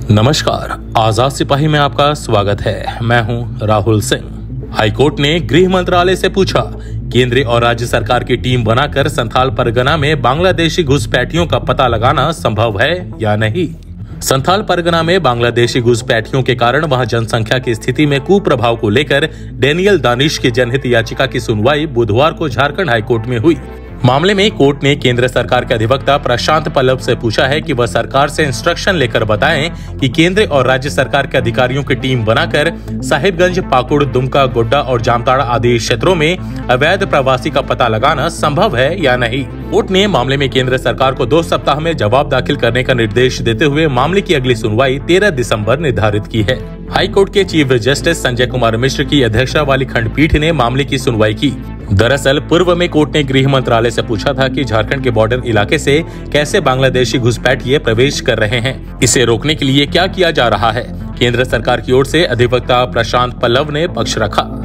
नमस्कार, आजाद सिपाही में आपका स्वागत है। मैं हूं राहुल सिंह। हाईकोर्ट ने गृह मंत्रालय से पूछा, केंद्र और राज्य सरकार की टीम बनाकर संथाल परगना में बांग्लादेशी घुसपैठियों का पता लगाना संभव है या नहीं। संथाल परगना में बांग्लादेशी घुसपैठियों के कारण वहां जनसंख्या की स्थिति में कुप्रभाव को लेकर डेनियल दानिश की जनहित याचिका की सुनवाई बुधवार को झारखंड हाईकोर्ट में हुई। मामले में कोर्ट ने केंद्र सरकार के अधिवक्ता प्रशांत पल्लव से पूछा है कि वह सरकार से इंस्ट्रक्शन लेकर बताएं कि केंद्र और राज्य सरकार के अधिकारियों की टीम बनाकर साहिबगंज, पाकुड़, दुमका, गोड्डा और जामताड़ा आदि क्षेत्रों में अवैध प्रवासी का पता लगाना संभव है या नहीं। कोर्ट ने मामले में केंद्र सरकार को 2 सप्ताह में जवाब दाखिल करने का निर्देश देते हुए मामले की अगली सुनवाई 13 दिसंबर निर्धारित की है। हाई कोर्ट के चीफ जस्टिस संजय कुमार मिश्र की अध्यक्षता वाली खंडपीठ ने मामले की सुनवाई की। दरअसल पूर्व में कोर्ट ने गृह मंत्रालय से पूछा था कि झारखंड के बॉर्डर इलाके से कैसे बांग्लादेशी घुसपैठिए प्रवेश कर रहे हैं, इसे रोकने के लिए क्या किया जा रहा है। केंद्र सरकार की ओर से अधिवक्ता प्रशांत पल्लव ने पक्ष रखा।